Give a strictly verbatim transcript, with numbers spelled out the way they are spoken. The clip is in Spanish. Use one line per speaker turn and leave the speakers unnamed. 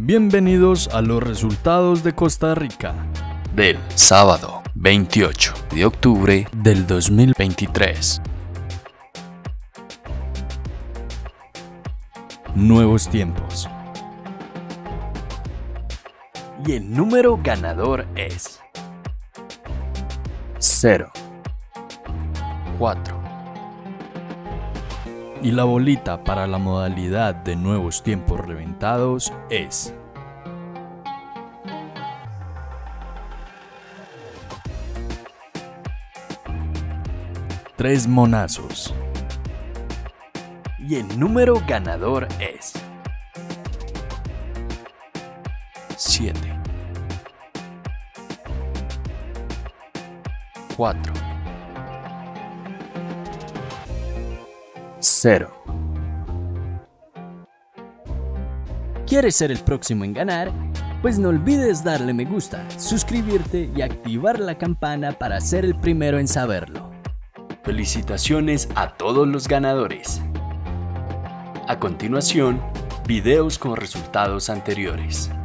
Bienvenidos a los resultados de Costa Rica
del sábado veintiocho de octubre del dos mil veintitrés.
Nuevos tiempos.
Y el número ganador es cero, cuatro.
Y la bolita para la modalidad de nuevos tiempos reventados es tres monazos.
Y el número ganador es siete, cuatro, cero.
¿Quieres ser el próximo en ganar? Pues no olvides darle me gusta, suscribirte y activar la campana para ser el primero en saberlo.
Felicitaciones a todos los ganadores. A continuación, videos con resultados anteriores.